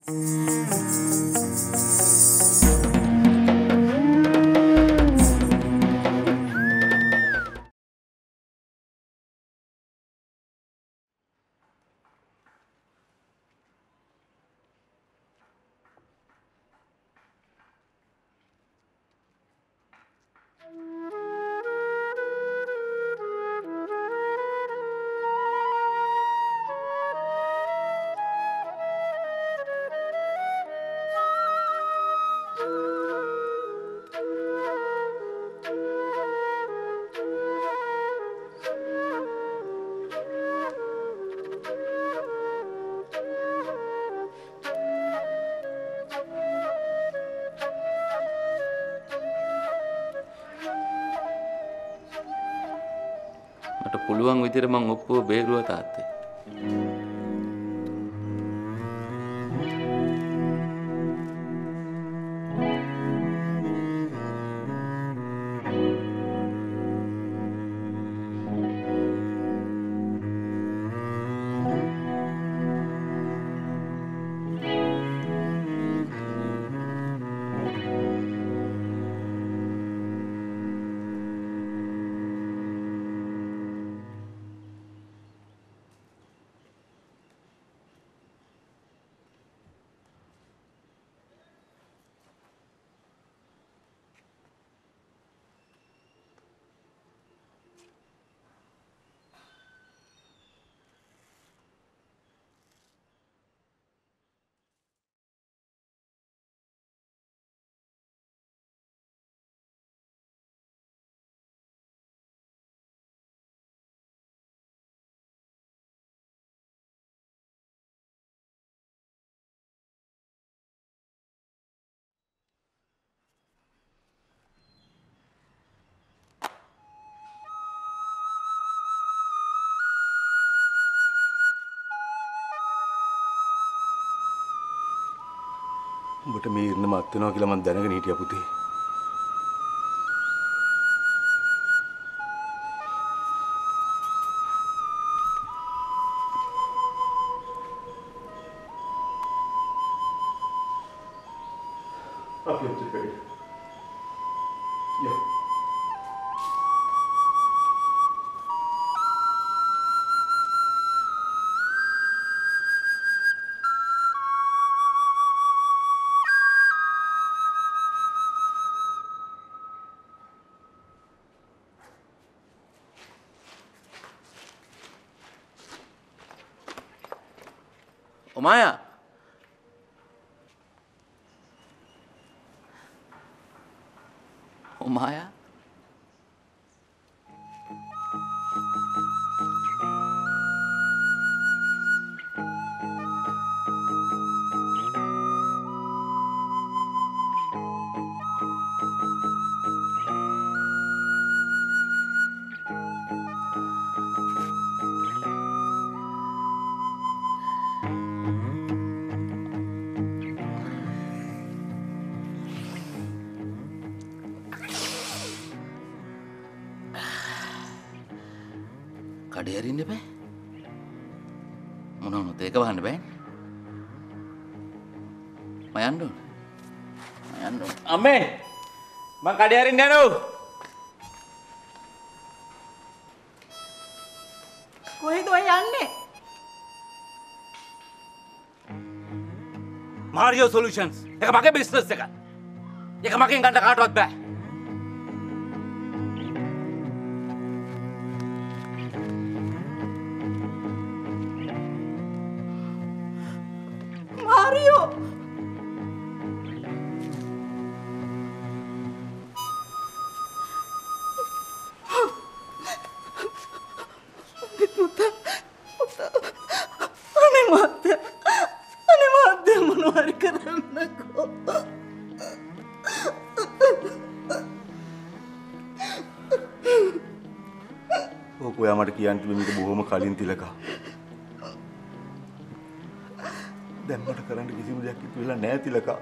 මට පුළුවන් විදිහට මං ඔප්පුව බේරුවා තාත්තේ. උඹට මේ ඉන්න මත් වෙනවා කියලා මම දැනගෙන හිටියා පුතේ. අපි උත්තර කරේ. යා. Omaya. Omaya. කඩේ අරින්න බෑ. මොන වුණත් ඒක වහන්න බෑනේ. මම යන්න ඕන. අම්මේ මං කඩේ අරින්න යනවා. කොහෙද ඔය යන්නේ? Mario Solutions. ඒක මගේ බිස්නස් එක. ඒක මගෙන් ගන්න කාටවත් බෑ. Mario! ඔයා මට කියන්න තිබුණේ මේක බොහොම කලින් තිලකා. දැන් මට කරන්න කිසිම දෙයක් ඉතුරු වෙලා නැහැ තිලකා.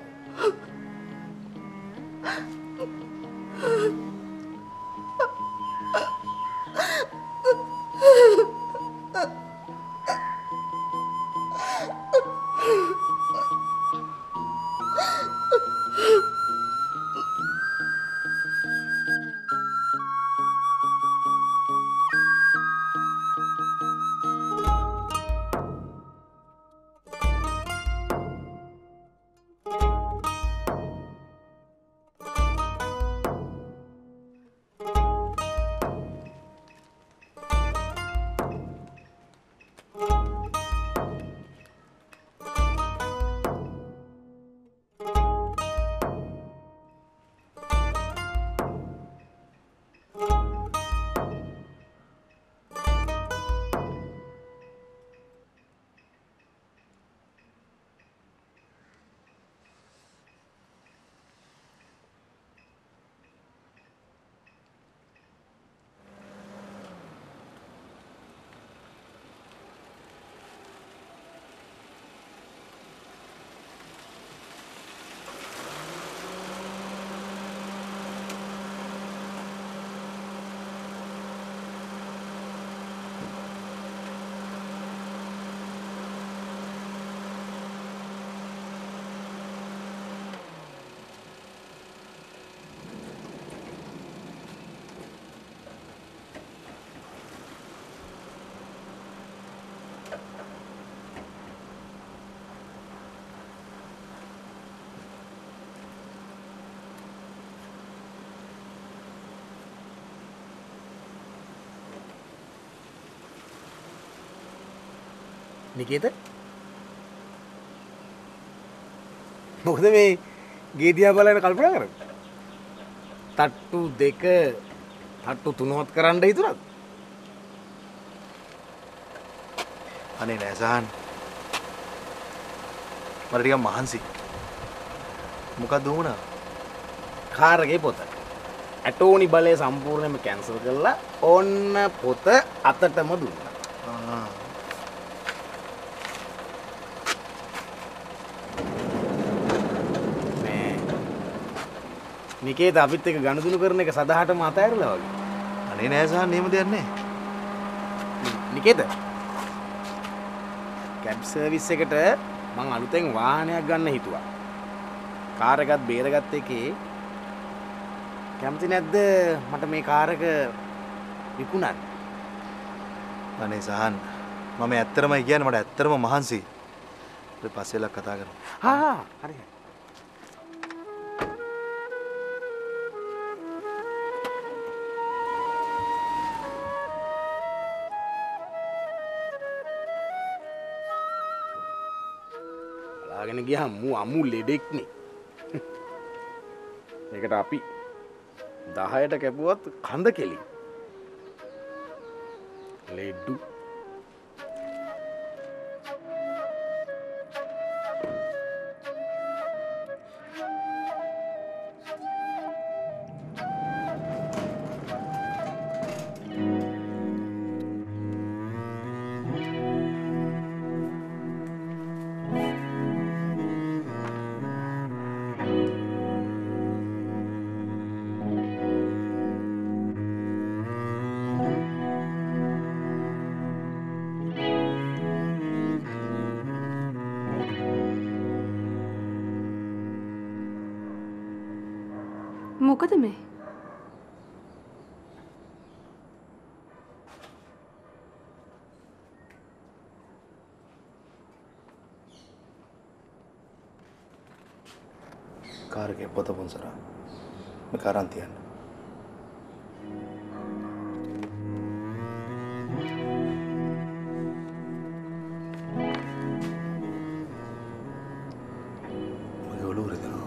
නිකේත මොකද මේ ගේ දිහා බලන කල්පනා කරන්නේ? තට්ටු 2 තට්ටු 3වත් කරන්න හිතුණාද? අනේ නෑ සහන්. මට ටිකක් මහන්සි. මොකක්ද වුණා? කාර් එකේ පොත. ඇටෝනි බලය සම්පූර්ණයෙන්ම කැන්සල් කරලා ඕන්න පොත අතටම දුන්නා. ආ. නිකේත අපිත් එක්ක ගනුදෙනු කරන එක සදාහටම අතහැරලා වගේ. අනේ නෑ සහන් එහෙම දෙයක් නෑ. නිකේත කැබ් සර්විස් එකට මං අලුතෙන් වාහනයක් ගන්න හිතුවා. කාර් එකත් බේරගත්ත එකේ කැමති නැද්ද මට මේ කාර් එක විකුණන්න? අනේ සහන් මම ඇත්තටම කියන්නේ මට ඇත්තටම මහන්සි. ඊට පස්සෙලා කතා කරමු. හරි. බලාගෙන ගියාම අමු ලෙඩෙක්නේ. මේකට අපි 10ට කැපුවත් කඳ කෙලි. ලෙඩු. මොකද මේ? කාර් එකේ පොත පොන්සරා. මේ කරන් තියන්න. මගේ ඔළුව රිදෙනවා.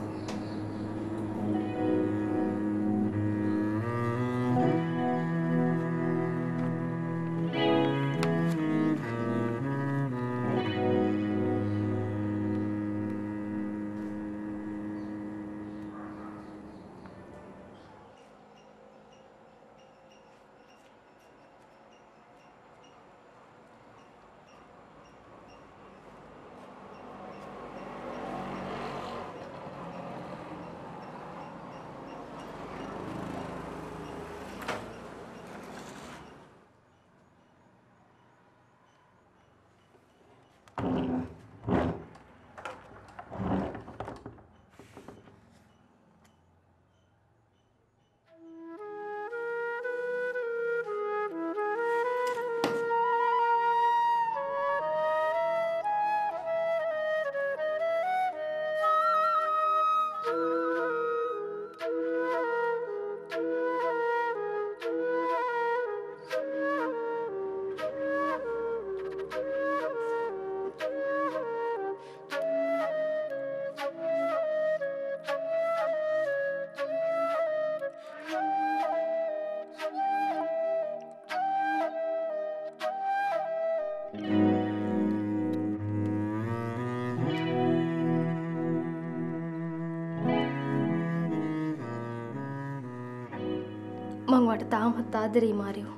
මං වට තාමත් ආදරේ මාරියෝ.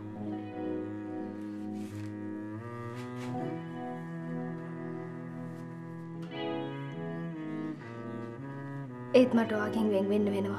ඒත් මට ඔයාගෙන් වෙන් වෙන්න වෙනවා.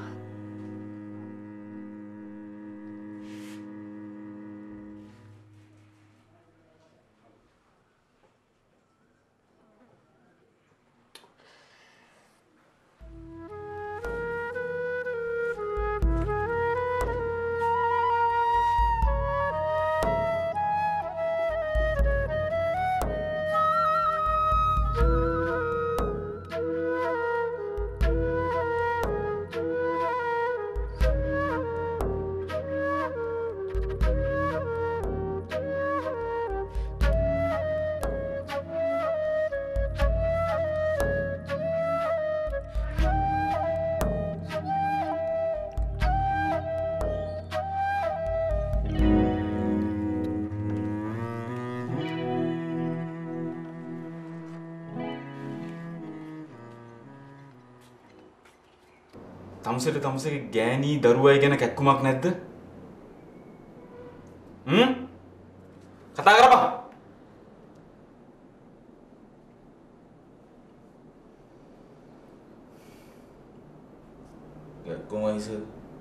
තමුසේගේ ගෑණී දරුවයි ගැන කැක්කුමක් නැද්ද? කතා කරපන්. කැක්කුමයි සර්.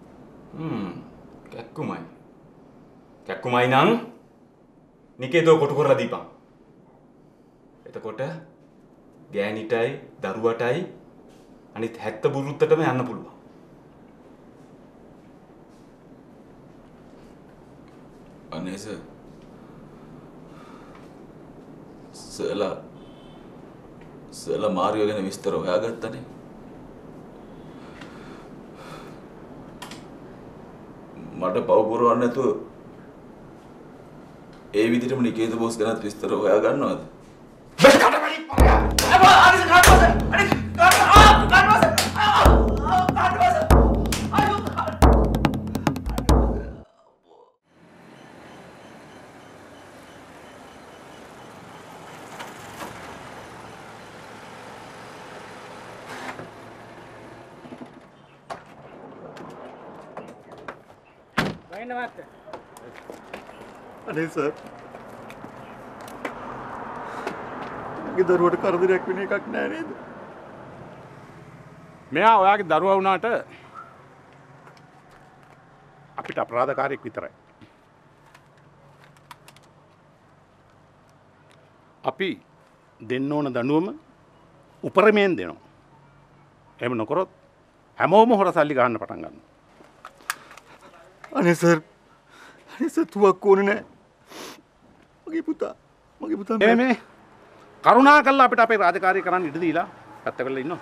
කැක්කුමයි නම් නිකේතෝ කොටු කරලා දීපන්. එතකොට ගෑණිටයි දරුවටයි අනිත් 70 බුරුත්තටම යන්න පුළුවන්. අනේ සර්ලා මාරියෝ ගැන විස්තර හොයාගත්තනේ. මට පව පුරවන්න නැතුව ඒ විදිහටම නිකේත බොස් ගැනත් විස්තර හොයා ගන්නවද? අනේ සර් මගේ දරුවට කරදරයක් වෙන එකක් නෑ නේද? මෙයා ඔයාගේ දරුවා වුණාට අපිට අපරාධකාරයෙක් විතරයි. අපි දෙන්න ඕන දඬුවම උපරිමයෙන් දෙනවා. එහෙම නොකරොත් හැමෝම හොර සල්ලි ගන්න පටන් ගන්නවා. අනේ සර් තුවක් ඕනේ නෑ. මගේ පුතා මේ කරුණා කරලා අපිට අපේ රාජකාරිය කරන්න ඉඩ දීලා පැත්තකට ඉන්නවා.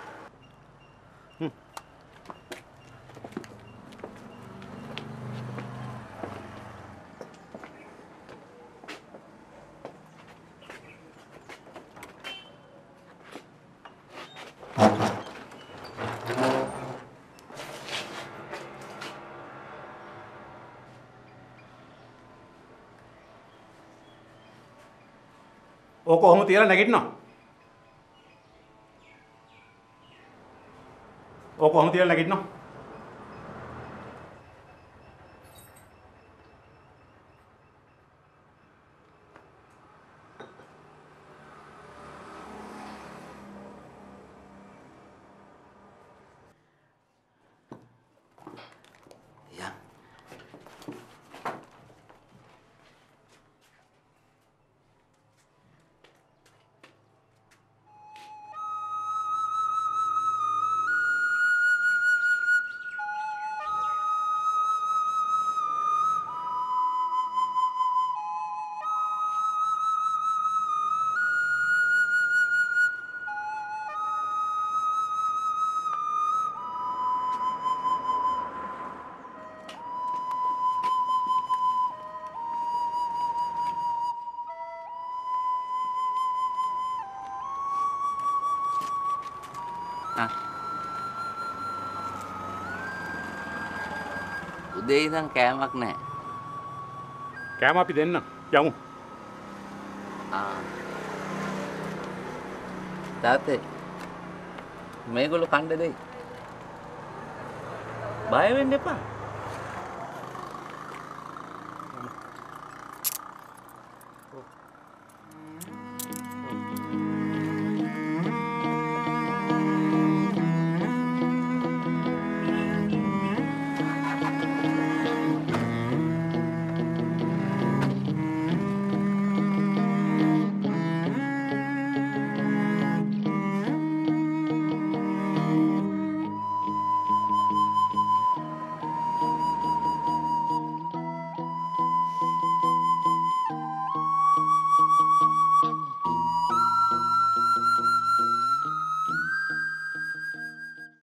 ඕක කොහොම තියලා නැගිටිනවා? ඕක කොහොම තියලා නැගිටිනවා? උදේ ඉඳන් කෑමක් නැහැ. කෑම අපි දෙන්න යමු. තාත්තේ මේගොල්ලෝ කණ්ඩ දෙයි. බය වෙන්න එපා.